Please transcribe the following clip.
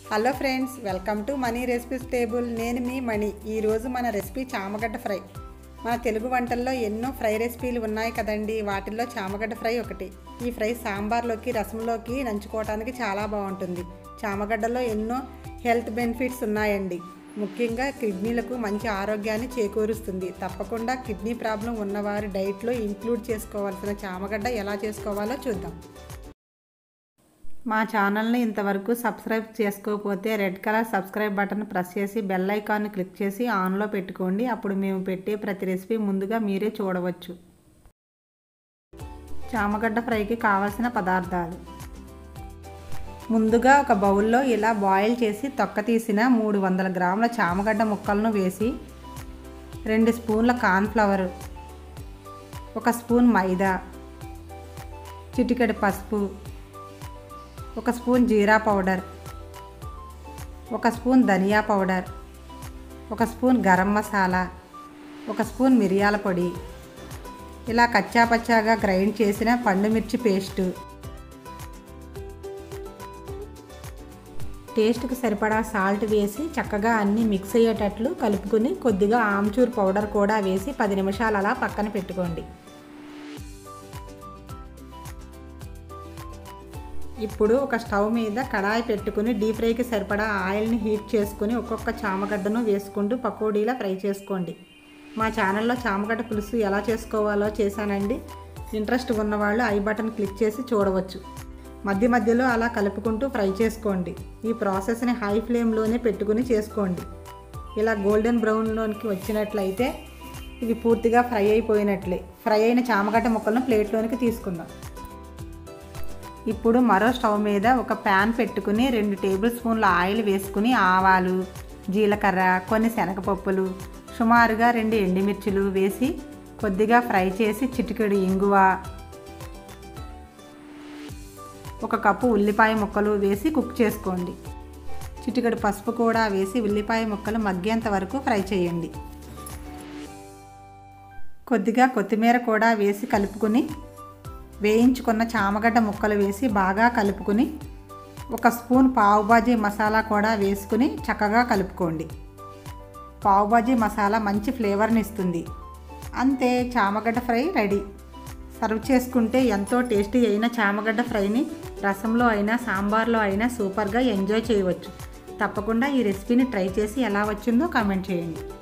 Hello friends, welcome to Mani recipes table. నేను మీ మణి. ఈరోజు మన రెసిపీ చామగడ్డ ఫ్రై. మన తెలుగు వంటల్లో ఎన్నో ఫ్రై రెసిపీలు ఉన్నాయి కదండి, వాటిల్లో చామగడ్డ ఫ్రై ఒకటి. ఈ ఫ్రై సాంబార్లోకి, రసంలోకి నంచుకోవడానికి చాలా బాగుంటుంది. చామగడ్డలో ఎన్నో హెల్త్ బెనిఫిట్స్ ఉన్నాయండి. ముఖ్యంగా కిడ్నీలకు మంచి ఆరోగ్యాన్ని చేకూరుస్తుంది. తప్పకుండా కిడ్నీ ప్రాబ్లం ఉన్నవారి డైట్లో ఇంక్లూడ్ చేసుకోవాల్సిన చామగడ్డ ఎలా చేసుకోవాలో చూద్దాం. మా ఛానల్ని ఇంతవరకు సబ్స్క్రైబ్ చేసుకోకపోతే red colour subscribe button press చేసి బెల్ ఐకాన్ని క్లిక్ చేసి ఆన్లో పెట్టుకోండి. అప్పుడు మేము పెట్టే ప్రతి రెసిపీ ముందుగా మీరే చూడవచ్చు. చామగడ్డ ఫ్రైకి కావాల్సిన పదార్థాలు: ముందుగా ఒక బౌల్లో ఇలా బాయిల్ చేసి తొక్క తీసిన 300 గ్రాముల చామగడ్డ ముక్కలను వేసి 2 స్పూన్ల కార్న్ఫ్లవర్, 1 స్పూన్ మైదా, చిటికెడు పసుపు, 1 స్పూన్ జీరా పౌడర్, 1 స్పూన్ ధనియా powder, 1 spoon garam masala, 1 spoon మిరియాల పొడి, ఇలా కచ్చాపచ్చాగా గ్రైండ్ చేసిన పండుమిర్చి పేస్టు, టేస్ట్కి సరిపడా సాల్ట్ వేసి చక్కగా అన్నీ మిక్స్ అయ్యేటట్లు కలుపుకొని కొద్దిగా ఆమ్చూర్ పౌడర్ కూడా వేసి 10 నిమిషాలు అలా పక్కన పెట్టుకోండి. ఇప్పుడు ఒక స్టవ్ మీద కడాయి పెట్టుకుని డీప్ ఫ్రైకి సరిపడా ఆయిల్ని హీట్ చేసుకుని ఒక్కొక్క చామగడ్డను వేసుకుంటూ పకోడీలా ఫ్రై చేసుకోండి. మా ఛానల్లో చామగడ్డ పులుసు ఎలా చేసుకోవాలో చేశానండి. ఇంట్రెస్ట్ ఉన్నవాళ్ళు ఐ బటన్ క్లిక్ చేసి చూడవచ్చు. మధ్య మధ్యలో అలా కలుపుకుంటూ ఫ్రై చేసుకోండి. ఈ ప్రాసెస్ని హై ఫ్లేమ్లోనే పెట్టుకుని చేసుకోండి. ఇలా గోల్డెన్ బ్రౌన్లోనికి వచ్చినట్లయితే ఇవి పూర్తిగా ఫ్రై అయిపోయినట్లే. ఫ్రై అయిన చామగడ్డ ముక్కలను ప్లేట్లోనికి తీసుకుందాం. ఇప్పుడు మరో స్టవ్ మీద ఒక ప్యాన్ పెట్టుకుని 2 టేబుల్ స్పూన్ల ఆయిల్ వేసుకుని ఆవాలు, జీలకర్ర, కొన్ని శనగపప్పులు, సుమారుగా 2 ఎండుమిర్చులు వేసి కొద్దిగా ఫ్రై చేసి చిటికెడు ఇంగువ, 1 కప్పు ఉల్లిపాయ ముక్కలు వేసి కుక్ చేసుకోండి. చిటికెడు పసుపు కూడా వేసి ఉల్లిపాయ ముక్కలు మగ్గేంత వరకు ఫ్రై చేయండి. కొద్దిగా కొత్తిమీర కూడా వేసి కలుపుకుని వేయించుకున్న చామగడ్డ ముక్కలు వేసి బాగా కలుపుకుని 1 స్పూన్ పావుబాజీ మసాలా కూడా వేసుకుని చక్కగా కలుపుకోండి. పావుబాజీ మసాలా మంచి ఫ్లేవర్ని ఇస్తుంది. అంతే, చామగడ్డ ఫ్రై రెడీ. సర్వ్ చేసుకుంటే ఎంతో టేస్టీ అయిన చామగడ్డ ఫ్రైని రసంలో అయినా సాంబార్లో అయినా సూపర్గా ఎంజాయ్ చేయవచ్చు. తప్పకుండా ఈ రెసిపీని ట్రై చేసి ఎలా వచ్చిందో కామెంట్ చేయండి.